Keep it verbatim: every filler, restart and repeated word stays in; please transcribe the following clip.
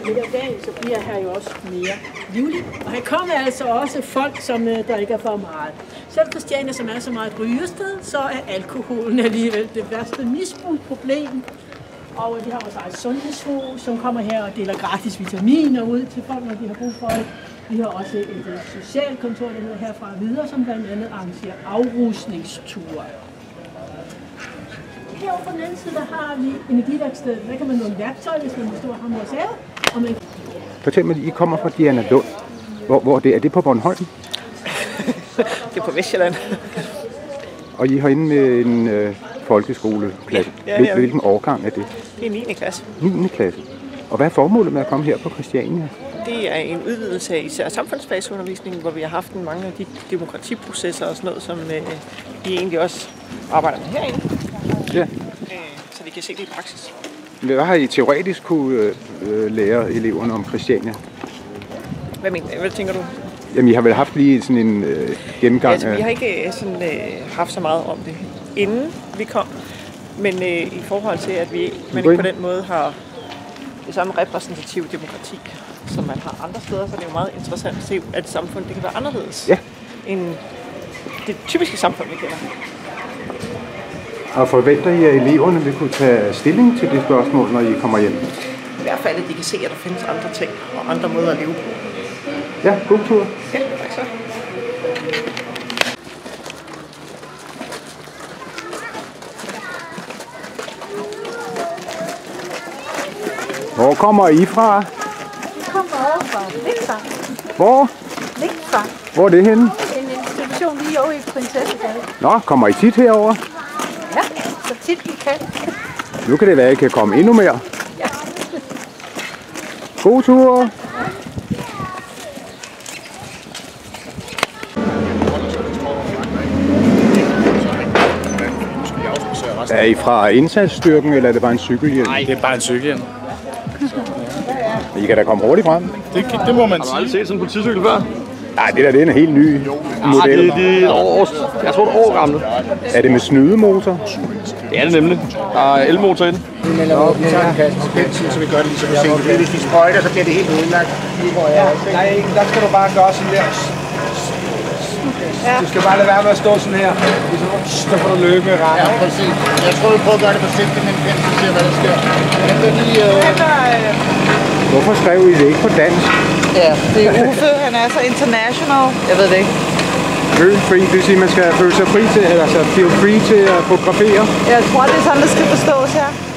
løbet af dagen, så bliver her jo også mere livligt. Og her kommer altså også folk, som øh, drikker for meget. Selv Christiania, som er så meget et rygested, så er alkoholen alligevel det værste misbrugsproblem. Og vi har vores eget sundhedshus, som kommer her og deler gratis vitaminer ud til folk, når de har brug for det. Vi har også et uh, socialkontor, der hedder herfra videre, som blandt andet arrangerer afrusningsture. Herovre på den anden side, der har vi energiværkstedet. Der kan man låne værktøj, hvis man må stå ham hos have. Og man... Fortæl mig, I kommer fra Diana Lund. Hvor, hvor det er? Er det på Bornholm? Det er på Vestjylland. Og I har inde med en øh, folkeskoleklasse. Ja, ja, ja. Hvilken årgang er det? Det er niende klasse. niende klasse. Og hvad er formålet med at komme her på Christiania? Det er en udvidelse af især samfundsfagsundervisningen, hvor vi har haft mange af de demokratiprocesser og sådan noget, som øh, vi egentlig også arbejder med herinde. Ja. Øh, så de kan se det i praksis. Hvad har I teoretisk kunne øh, lære eleverne om Christiania? Hvad mener du? Hvad tænker du? Jamen, I har vel haft lige sådan en øh, gennemgang? Ja, altså, vi har ikke sådan, øh, haft så meget om det, inden vi kom. Men øh, i forhold til, at vi man ikke på den måde har det samme repræsentative demokrati, som man har andre steder, så er det jo meget interessant at se, at et samfund det kan være anderledes ja. end det typiske samfund, vi kender. Og forventer I, at eleverne vil kunne tage stilling til det spørgsmål, når I kommer hjem? I hvert fald, at de kan se, at der findes andre ting og andre måder at leve på. Ja, god tur. Ja, tak så. Hvor kommer I fra? Vi kommer over fra Ligtfang. Hvor? Ligtfang. Hvor er det henne? En institution lige over i Prinsessegade. Nå, kommer I tit herover? Ja, så tit vi kan. Nu kan det være, at I kan komme endnu mere. Ja. God tur! Er I fra indsatsstyrken, eller er det bare en cykelhjelm? Nej, det er bare en cykelhjelm. I kan da komme hurtigt frem. Det, det må man sige. Har du aldrig set sådan en politicykel før? Nej, det der det er en helt ny model. Ja, det, det er år, jeg tror, det er år gamle. Er det med snydemotor? Det er det nemlig. Der er elmotor i den. Vi melder op, vi tager en kasse på pensel, så vi gør det lige så vi ser det. Hvis vi sprøjter, så bliver det helt ødelagt. Ja, nej, der skal du bare gøre sådan der. Ja. Du skal bare lade være med at stå sådan her. Så får du løbe i retten. Ja, præcis. Jeg tror, vi prøver at gøre det forsigtigt med en pensel, og se, hvad der sker. Jeg kan lige... Øh... Hvorfor skrev I det ikke på dansk? Ja, det er Uffe. Han er så international. Jeg ved det ikke. Føle free, det vil sige, at man skal føle sig fri til, eller altså feel free til at fotografere? Jeg tror, det er sådan, det skal forstås her.